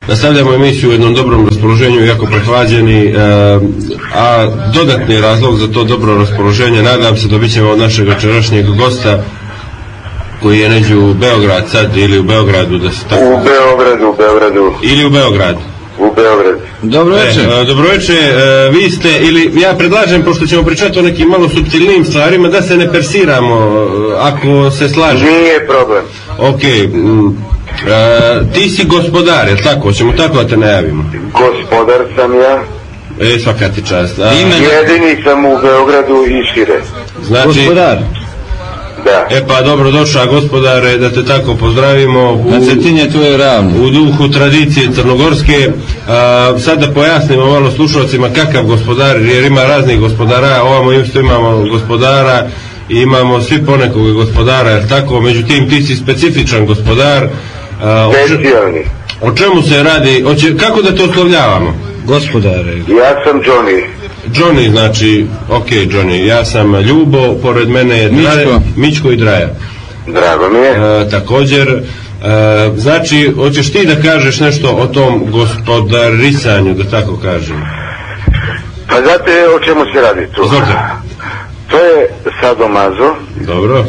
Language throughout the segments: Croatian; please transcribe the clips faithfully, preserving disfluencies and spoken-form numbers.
Nastavljamo emisiju u jednom dobrom raspoloženju, jako prehlađeni, e, a dodatni razlog za to dobro raspoloženje, nadam se, dobit ćemo od našeg večerašnjeg gosta koji je neđe u Beograd sad ili u Beogradu, da se tako... U Beogradu, u Beogradu. Ili u Beogradu. U Beogradu. Dobro večer. E, dobro večer, e, vi ste, ili ja predlažem, pošto ćemo pričati o nekim malo suptilnijim stvarima, da se ne persiramo, ako se slažemo. Nije problem. Ok, m, e, ti si gospodar, je li tako? Ćemo tako da te najavimo. Gospodar sam ja. E, svaka ti čast. A, jedini sam u Beogradu i šire. Znači, gospodar? Da. E pa dobro došao gospodare, da te tako pozdravimo u, na Cetinje tu je ravno u duhu tradicije crnogorske. A, sad da pojasnimo malo slušalcima kakav gospodar, jer ima raznih gospodara, ovamo isto imamo gospodara i imamo svi ponekog gospodara, jer tako, međutim ti si specifičan gospodar. A, specijalni. O čemu se radi, oće, kako da to oslovljavamo? Gospodare. Ja sam Johnny. Johnny, znači, ok Johnny, ja sam Ljubo, pored mene je Draja, Mičko. Mičko i Draja. Drago mi je. E, također, e, znači, hoćeš ti da kažeš nešto o tom gospodarisanju, da tako kažem? Pa znate o čemu se radi tu? Izvolite. To je sadomazo. Dobro.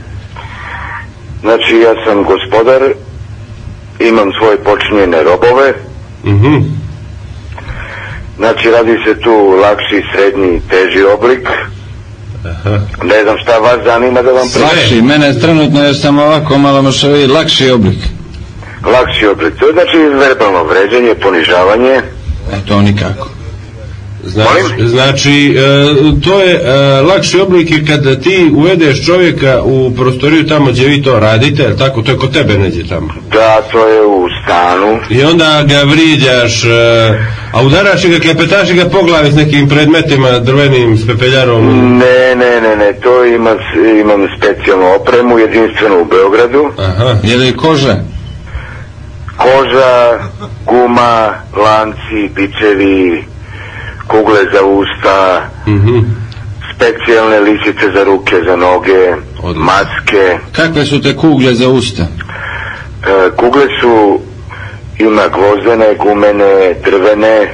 Znači, ja sam gospodar, imam svoje počinjene robove. Mhm. Znači, radi se tu lakši, srednji, teži oblik. Aha. Ne znam šta vas zanima da vam pričam. Lakši, mene trenutno jer sam ovako malo mašovi, lakši oblik. Lakši oblik, to je znači verbalno vređanje, ponižavanje. E, to nikako. Znači, znači e, to je e, lakši oblik je kada ti uvedeš čovjeka u prostoriju tamo gdje vi to radite, tako, to je kod tebe neđe tamo. Da, to je u stanu. I onda ga vrijeđaš, e, a udaraš ga, klepetaš ga po glavi s nekim predmetima, drvenim, s pepeljarom. Ne, ne, ne, ne, to ima, imam specijalnu opremu, jedinstvenu u Beogradu. Aha. Je li koža? Koža, guma, lanci, bičevi, kugle za usta, mm-hmm. specijalne lisice za ruke, za noge, odlično. Maske. Kakve su te kugle za usta? E, kugle su, ima gvozdene, gumene, drvene.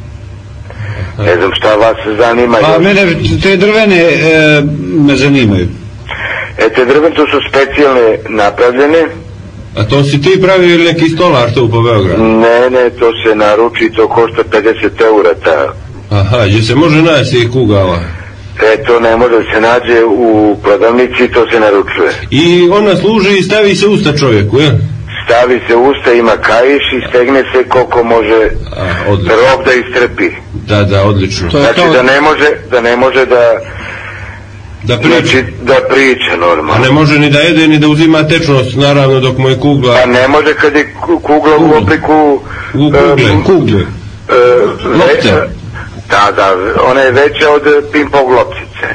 Ne znam šta vas zanima. Pa mene te drvene e, me zanimaju. E, te drvene to su specijalne napravljene. A to si ti pravio ili neki stolar tu po Beogradu? Ne, ne, to se naruči, to košta pedeset eura ta. Aha, gdje se može naći tih kugala? E, to ne može se nađe u prodavnici, to se naručuje. I ona služi i stavi se usta čovjeku, je? Stavi se usta, ima kajiš i stegne se koliko može rob da istrpi. Da, da, odlično. Znači to... da ne može, da ne može da... Da priča. Znači, da priča normalno. A ne može ni da jede, ni da uzima tečnost, naravno, dok mu je kugla... Pa ne može kad je kugla u obliku... U kugle. Um, kugle. Uh, Lopte. Da, da, ona je veća od ping-pong loptice.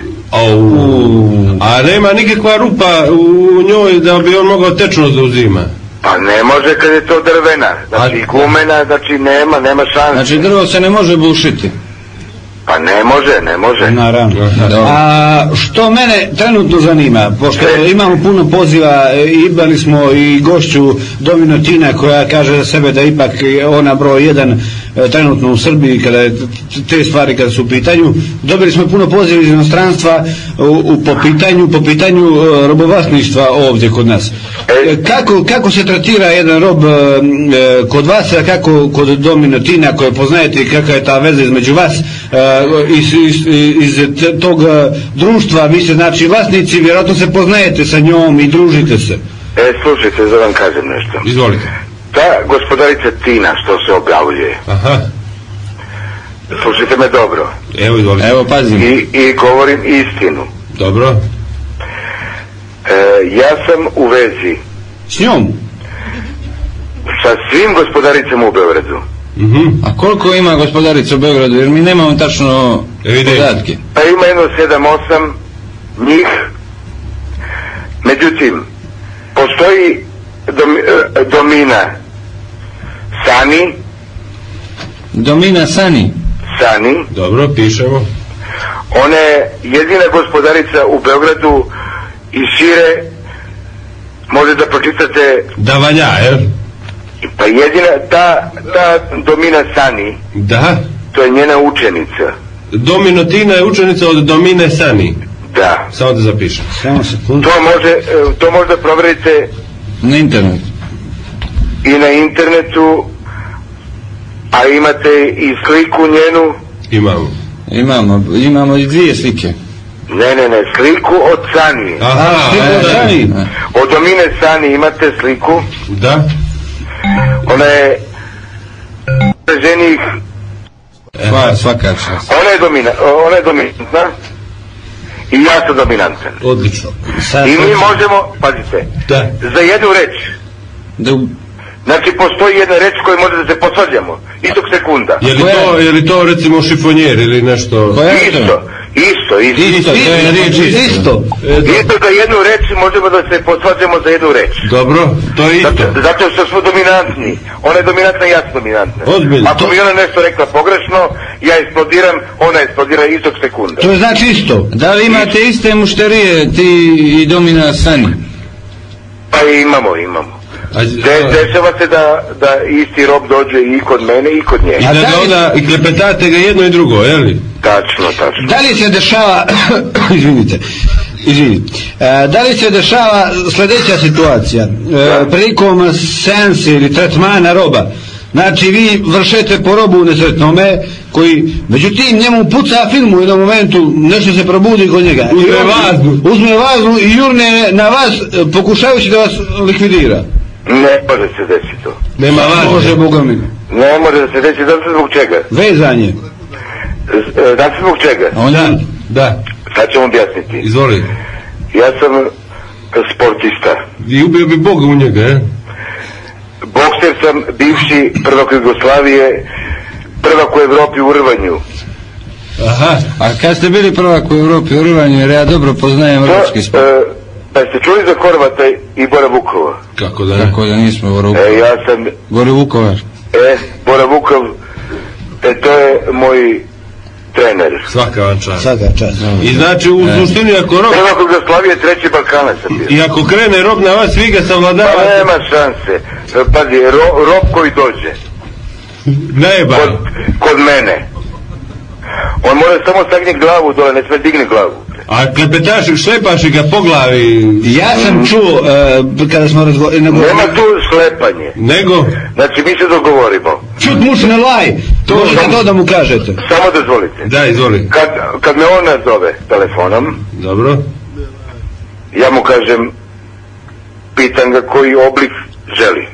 Au. A nema nikakva rupa u njoj da bi on mogao tečnost da uzima? Pa ne može kad je to drvena, znači gumena, znači nema, nema šanse. Znači drvo se ne može bušiti? Pa ne može, ne može. Naravno. A što mene trenutno zanima, pošto imamo puno poziva, imali smo i gošću Domino Tina koja kaže za sebe da ipak ona broj jedan trenutno u Srbiji kada je te stvari kada su u pitanju. Dobili smo puno poziva iz inostranstva u, u, po pitanju po pitanju uh, robovlasništva ovdje kod nas. Kako, kako se tretira jedan rob uh, kod vas, a kako kod Domino Tina koje poznajete i kakva je ta veza između vas uh, iz, iz, iz tog uh, društva, vi ste znači vlasnici, vjerojatno se poznajete sa njom i družite se. E, slušajte, da vam kažem nešto. Izvolite. Ta gospodarica Tina što se objavljuje. Aha. Slušajte me dobro. Evo, izvolite. Evo, pazim. I, i govorim istinu. Dobro. E, ja sam u vezi. S njom? Sa svim gospodaricama u Beogradu. Mm-hmm. A koliko ima gospodarica u Beogradu? Jer mi nemamo tačno podatke. Pa ima jedno sedam osam njih. Međutim, postoji dom, Domina Sani. Domina Sani. Sani. Dobro, pišemo. Ona je jedina gospodarica u Beogradu i šire. Može da pročitate. Da valja, jel? Pa jedina, ta, ta Domina Sani, Da. to je njena učenica. Domino Tina je učenica od Domine Sani. Da. Samo da zapišem. Samo sekundu. To može, to možda provjerite Na internetu. i na internetu, a imate i sliku njenu. Imamo. Imamo, imamo i dvije slike. Ne, ne, ne, sliku od Sani. Aha, Sliku od e, Sani. Od Domine Sani imate sliku. Da. Ona je ženih, Sva, svaka čast. ona je, domina, ona je dominantna i ja sam dominantan. Odlično. Sad, I mi možemo, pazite, Da. za jednu reč, Da, u- znači postoji jedna reč koju može da se posvađamo, istog sekunda. Je li to, je li to recimo šifonjer ili nešto? koja je to? Isto, isto, isto. Isto, to je riječ isto. Isto. E, do- Isto za jednu reč možemo da se posvađamo za jednu reč. Dobro, to je Zato, isto. zato što smo dominantni. Ona je dominantna, ja sam dominantna. Ozbiljno. Ako mi ona nešto rekla pogrešno, ja eksplodiram, ona eksplodira istog sekunda. To je znači isto. Da li imate iste mušterije, ti i Domina Sani? Pa imamo, imamo. A, De, dešava se da, da isti rob dođe i kod mene i kod nje. I da ga onda, i klepetate ga jedno i drugo, je li? Tačno, tačno. Da li se dešava, izvinite, izvinite, e, da li se dešava sljedeća situacija, e, prilikom seansi ili tretmana roba, znači vi vršete po robu nesretnome koji, međutim njemu puca film u jednom momentu, nešto se probudi kod njega. Uzme I on vaznu. Uzme vaznu i jurne na vas e, pokušavajući da vas likvidira. Ne može se desiti to. Nema Može, važno. Boga mi. Ne može da se desi, zato zbog čega? Vezanje. Z- e, Znate zbog čega? On Da, je, da, Sad ću vam objasniti. izvoli. Ja sam sportista. I ubio bi Boga u njega, je? Bokser sam, bivši prvak Jugoslavije, prvak u Evropi u rvanju. Aha, a kad ste bili prvak u Europi u rvanju, jer ja dobro poznajem To, ruski sport. e, pa ste čuli za Horvata i Bora Vukova? kako da ne? Tako da nismo Bora E, Vukovar. ja sam, Bora Vukovar. e, Bora Vukov, e, to je moj trener. Svaka vam čast. Svaka čast. I znači u suštini ako rob, Prvak Jugoslavije, treći Balkana sam bio. i ako krene rob na vas, vi ga Pa savladavate. nema šanse. E, Pazi, ro, rob koji dođe Najba. kod, kod mene, on mora samo sagniti glavu dole, ne sme digne glavu. A klepetaš, šlepaš ga po glavi, Ja sam čuo, e, kada smo razgovarali, Nema tu slepanje. nego, Znači mi se dogovorimo. čut mušne laj, to možete to da mu kažete. Samo dozvolite. da, izvoli. Kad, kad me on nazove telefonom, Dobro, ja mu kažem, pitam ga koji oblik želi.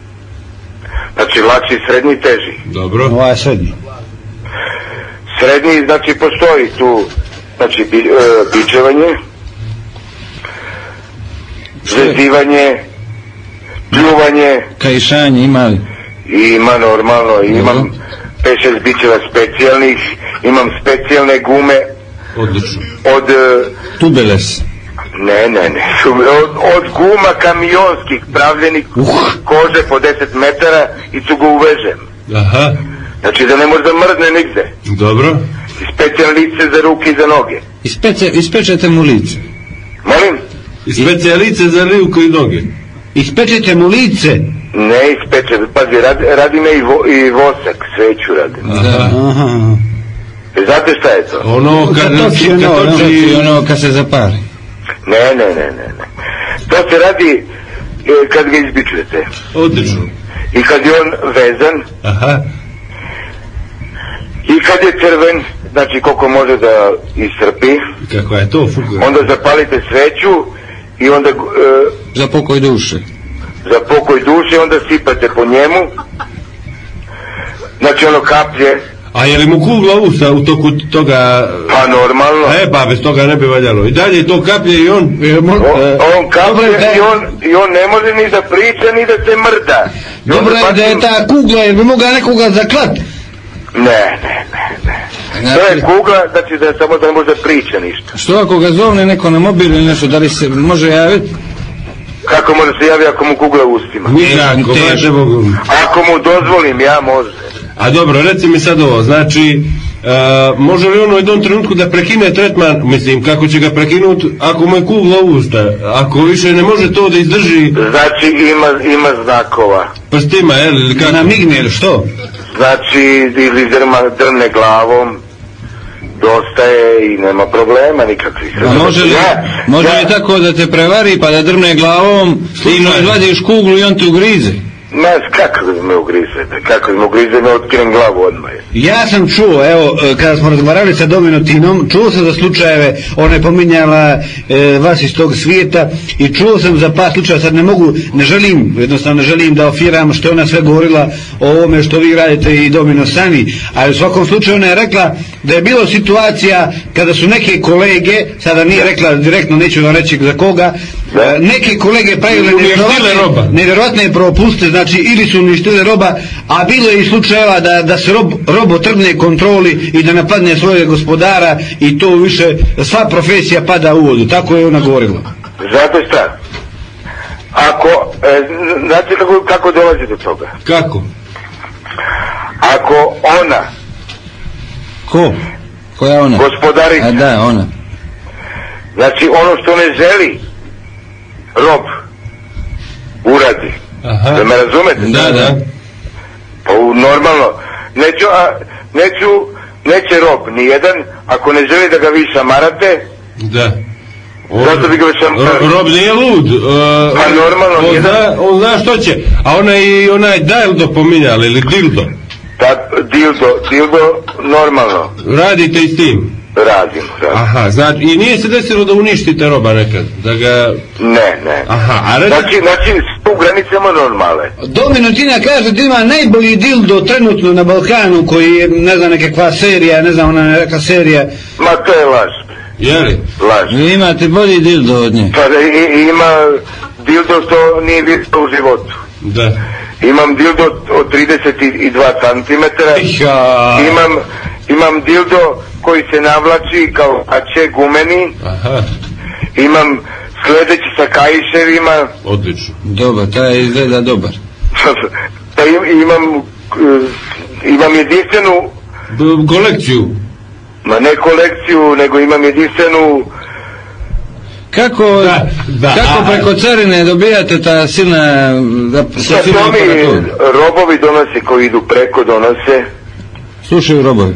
Znači lakši, srednji, teži. dobro. Ovaj je srednji. Srednji, znači postoji tu, znači bi, e, bičevanje, zvezivanje, pljuvanje, Kajšanje imali. i ima normalno, imam pet šest bičeva specijalnih, imam specijalne gume Odlično. od, e, Tubeles. ne, ne, ne, od, od guma kamionskih pravljenih kože po deset metara i tu ga uvežem. Aha, Znači da ne može da mrdne nigde. dobro. I specijalne lice za ruke i za noge. Ispeče, ispečete mu lice. Molim? I specijalice za ruku i noge. Ispečete mu lice. Ne ispeče, pazi, radi, radi me i, vo, i vosak, sveću radim. Da. Aha. E, znate šta je to? Ono kad, Kad toči kad ono, toči- I ono kad se zapari. Ne, ne, ne, ne, ne. To se radi e, kad ga izbičujete. Odlično. I kad je on vezan, Aha, i kad je crven, znači koliko može da istrpi, kakva je to fuga. onda zapalite sveću i onda e, Za pokoj duše. za pokoj duše, onda sipate po njemu. Znači ono kaplje, A je li mu kugla usta u toku toga? pa normalno. E, pa bez toga ne bi valjalo. I dalje to kaplje i on... O, E, on kaplje dobro je i on, i on ne može ni da priča ni da se mrda. I Dobro onda je da je bacim- ta kugla, jer bi mogla nekoga zaklat. Ne, ne, ne, ne. To je Znači, kugla, znači da samo da ne može da priča ništa. što ako ga zovne neko na mobil ili nešto, da li se može javiti? Kako može se javi ako mu kugla u ustima? Nikako, teško. baže Bogu. Ako mu dozvolim, ja može. A dobro, reci mi sad ovo, znači, može li ono u jednom trenutku da prekine tretman, mislim, kako će ga prekinuti ako mu je kugla usta, ako više ne može to da izdrži? Znači ima, ima znakova. Prstima, jel, ili kako? Namigne, ili što? Znači, ili drma, drne glavom, dosta je i nema problema nikakvih. A može li, ja, može ja, li tako da te prevari pa da drne glavom, ti mu izvadiš kuglu i on te ugrize? Ma, kako da me ugrize? Kako da me ugrize, me otkinem glavu odmah. Ja sam čuo, evo, kada smo razgovarali sa Dominotinom, čuo sam za slučajeve, ona je pominjala e, vas iz tog svijeta i čuo sam za par slučaja, sad ne mogu, ne želim, jednostavno ne želim da ofiram što je ona sve govorila o ovome što vi radite i Domino Sani, ali u svakom slučaju ona je rekla da je bilo situacija kada su neke kolege, sada nije rekla direktno, neću vam reći za koga, e, neke kolege pravile nevjerovatne, nevjerovatne propuste, znači ili su uništile roba, a bilo je i slučajeva da, da se rob, rob otrgne kontroli i da napadne svojeg gospodara i to više, sva profesija pada u vodu, tako je ona govorila. Zato šta? Ako, e, znate kako, kako dolazi do toga? Kako? Ako ona... Ko? Koja ona? Gospodarica. A da, ona. Znači ono što ne želi rob uradi. Aha. Da me razumete? Da, da. Pa normalno. Neću, a, neću, neće rob, nijedan, ako ne želi da ga vi šamarate. Da. On, zato bi ga šamarate. Rob nije lud. Uh, pa normalno. On zna, on zna što će. A onaj, onaj dildo pominjali, ili dildo? Da, dildo, dildo, normalno. Radite i s tim? Radim, radim. Aha, znači, i nije se desilo da uništite roba nekad? Da ga... Ne, ne. Aha, a redi... Znači, znači, u granicama normale. Dominotina kaže da ima najbolji dildo trenutno na Balkanu, koji je, ne znam, nekakva serija, ne znam, ona neka serija. Ma to je laž. Jeli? Laž. Vi imate bolji dildo od nje? Pa i, ima dildo što nije vidio u životu. Da. Imam dildo od trideset dva centimetra. Ja. Imam, imam dildo koji se navlači kao ače gumeni. Aha. Imam sledeći sa kaiševima. Odlično. Dobar, taj izgleda dobar. Pa imam, imam jedinstvenu... B kolekciju? Ma ne kolekciju, nego imam jedinstvenu... Kako, da, da, kako a, preko carine dobijate ta silna... Da, sa silna aparatura? Robovi donose koji idu preko, donose. Slušaju robovi.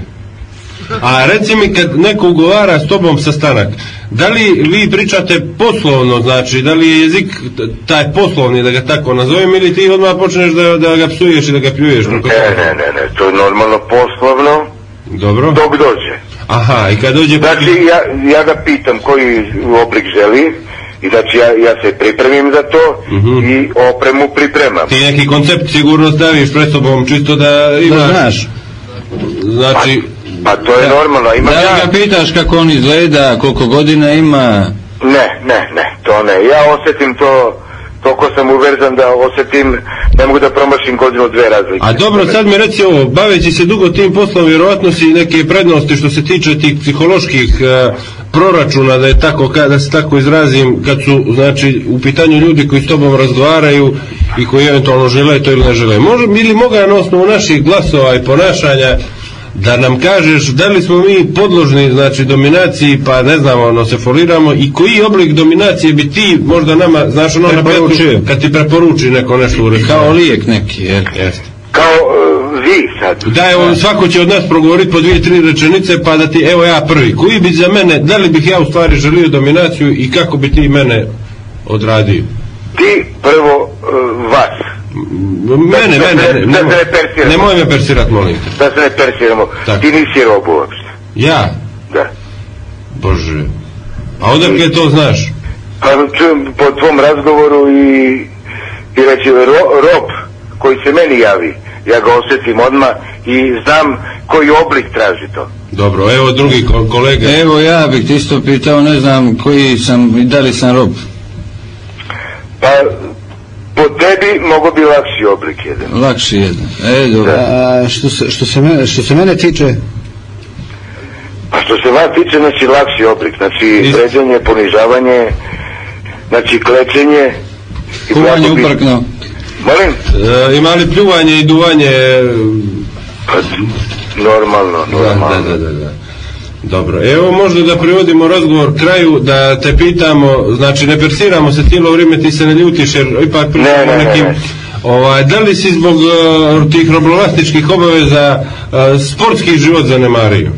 A reci mi, kad neko ugovara s tobom sastanak, da li vi pričate poslovno, znači da li je jezik taj poslovni, da ga tako nazovem, ili ti odmah počneš da, da ga psuješ i da ga pljuješ? Ne, ne, ne, ne, to je normalno poslovno. Dobro. Dok dođe. Aha, i kad dođe... Znači, ja, ja ga pitam koji oblik želi, i znači ja, ja se pripremim za to, uh-huh. i opremu pripremam. Ti neki koncept sigurno staviš pred sobom, čisto da imaš... Da znaš. Znači... Pa, pa to je da, normalno. Ima da li ja... ga pitaš kako on izgleda, koliko godina ima? Ne, ne, ne, to ne. Ja osjetim to, toliko sam uverzan da osjetim, ne mogu da promašim godinu dve razlike. A dobro, sad mi reci ovo, baveći se dugo tim poslom, vjerovatno si neke prednosti što se tiče tih psiholoških uh, proračuna, da je tako, da se tako izrazim, kad su, znači, u pitanju ljudi koji s tobom razgovaraju i koji eventualno žele to ili ne žele. Može, ili mogu na osnovu naših glasova i ponašanja da nam kažeš da li smo mi podložni, znači, dominaciji, pa ne znamo, ono, se foliramo, i koji oblik dominacije bi ti možda nama, znaš, ono na petu, kad ti preporuči neko nešto u restoranu. Kao lijek neki, jer... Jeste. Kao uh, vi sad. Da, evo, svako će od nas progovoriti po dvije, tri rečenice, pa da ti, evo ja prvi, koji bi za mene, da li bih ja u stvari želio dominaciju i kako bi ti mene odradio? Ti prvo uh, vas. Mene, da, mene, da, ne, da, nemoj, ne nemoj me persirat, molim te. Da se ne persiramo. Tako. Ti nisi rob uopšte. Ja? Da. Bože. A odakle to znaš? Pa čujem po tvom razgovoru i, i reći, ro, rob koji se meni javi, ja ga osjetim odmah i znam koji oblik traži to. Dobro, evo drugi kolega. Evo ja bih ti isto pitao, ne znam koji sam i da li sam rob. Pa po tebi mogo bi lakši oblik jedan. Lakši jedan, e dobro. A, što, se, što, se mene, što se mene tiče? Pa što se vas tiče, znači lakši oblik, znači vređanje, ponižavanje, znači klečenje. Kuvanje uprkno. Molim? E, ima li pljuvanje i duvanje? Pa, normalno, normalno. Da, da, da, da. Dobro, evo možda da privodimo razgovor kraju, da te pitamo, znači ne persiramo se cijelo vrijeme, ti se ne ljutiš jer ipak pričamo o nekim, ovaj, da li si zbog uh, tih robovlasničkih obaveza uh, sportski život zanemario?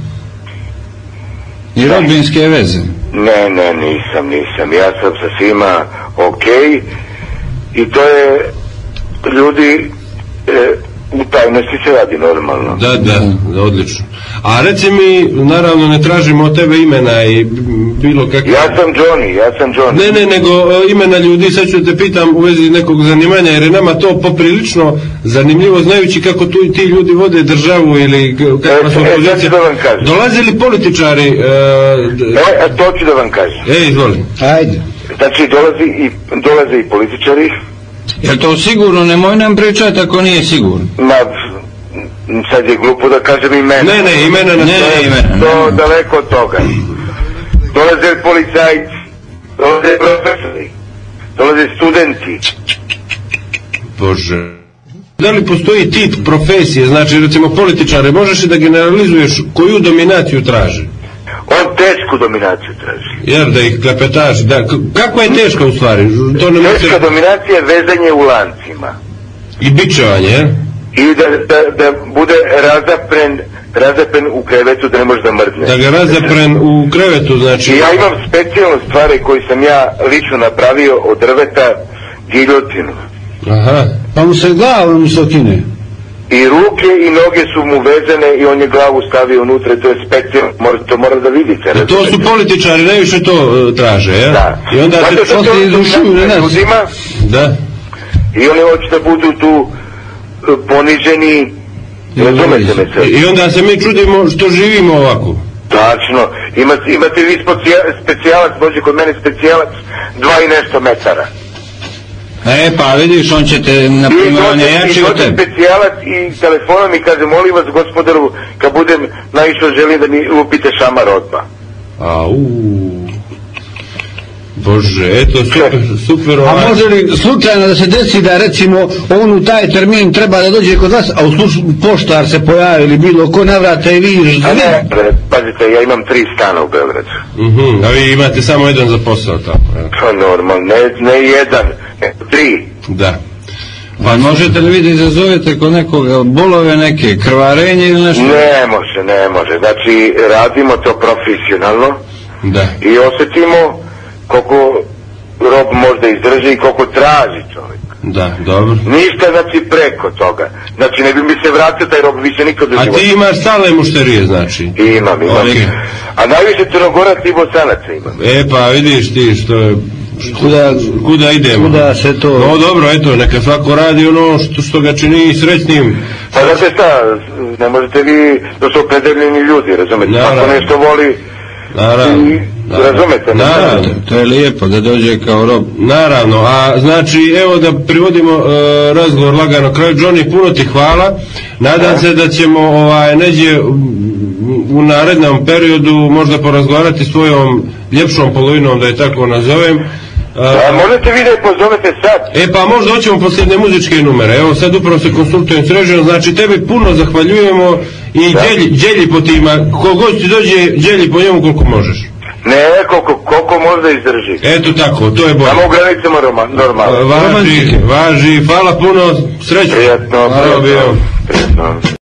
I rodbinske veze? Ne, ne, nisam, nisam, ja sam sa svima ok i to je ljudi e, u tajnosti se radi normalno. Da, da, odlično. A reci mi, naravno ne tražimo od tebe imena i bilo kakve... Ja sam Johnny, ja sam Johnny. Ne, ne, nego imena ljudi, sad ću te pitam u vezi nekog zanimanja, jer je nama to poprilično zanimljivo, znajući kako tu ti ljudi vode državu ili kakva su pozicija. E, dolaze li političari... Uh, e, to ću da vam kažem. E, izvoli. Ajde. Znači, dolazi i, dolaze i političari. Je to sigurno? Nemoj nam pričati ako nije sigurno. Ma, sad je glupo da kažem imena. Ne, ne, imena na ne, ne, imena. To daleko od toga. Dolaze policajci, dolaze profesori, dolaze studenti. Bože. Da li postoji tip profesije, znači recimo političare, možeš li da generalizuješ koju dominaciju traži? On tešku dominaciju traži. Jer da ih klepetaš, da, kakva je teška u stvari? To ne teška može... dominacija je vezanje u lancima. I bičevanje, je? I da, da, da bude razapren, razapren u krevetu, da ne može da mrdne. Da ga razapren u krevetu, znači... I ja imam specijalne stvari koje sam ja lično napravio od drveta, giljotinu. Aha. Pa mu se glava mu se okine. I ruke i noge su mu vezane i on je glavu stavio unutra, to je specijalno, to mora da vidite. I to su političari, najviše to uh, traže, je? Da. I onda se poslije izrušuju na nas. Da. I oni hoće da budu tu uh, poniženi, razumete me sve. I onda se mi čudimo što živimo ovako. Tačno. Ima, imate vi specijalac, dođe kod mene specijalac, dva i nešto metara. E, pa vidiš, on će te, na primjer, on je jači od tebe. I specijalac i telefonom mi kaže, molim vas gospodaru, kad budem naišao, želim da mi lupite šamar odmah. Au. Bože, eto, super, super ovaj. A može li slučajno da se desi da recimo on u taj termin treba da dođe kod vas, a u slučaju poštar se pojavi ili bilo ko navrata i vi... A ne, pazite, ja imam tri stana u Beogradu. Mhm, a vi imate samo jedan za posao tamo. Pa normalno, ne, ne jedan, ne, tri. Da. Pa možete li vi da izazovete kod nekoga bolove, neke krvarenje ili nešto? Ne može, ne može. Znači, radimo to profesionalno. Da. I osjetimo koliko rob možda izdrži i koliko traži čovjek. Da, dobro. Ništa, znači, preko toga. Znači, ne bi mi se vratio taj rob više nikad do života. A ti imaš stale mušterije, znači? Imam, imam. Okay. A najviše Crnogorac i Bosanaca imam. E, pa vidiš ti što je... Kuda, kuda idemo? Kuda se to... No dobro, eto, neka svako radi ono što, što ga čini srećnim. Pa znate šta, ne možete vi, to su opredeljeni ljudi, razumete? Ako nešto voli... Naravno. I, razumete? Naravno. To je lijepo da dođe kao rob. Naravno, a znači evo da privodimo uh, razgovor lagano kraju. Johnny, puno ti hvala. Nadam a? se da ćemo ovaj, neđe u, u narednom periodu možda porazgovarati svojom ljepšom polovinom, da je tako nazovem. Uh, a možete vi da je pozovete sad? E pa možda hoćemo posljedne muzičke numere. Evo sad upravo se konsultujem s režijom. Znači tebi puno zahvaljujemo i djelji, djelji po tima. Kogod ti dođe, djelji po njemu koliko možeš. Ne, koliko, koliko možda izdrži. Eto tako, to je bolje. Samo u granicama normalno. Važi, važi, hvala puno, srećno. Prijatno, prijatno. Prijatno.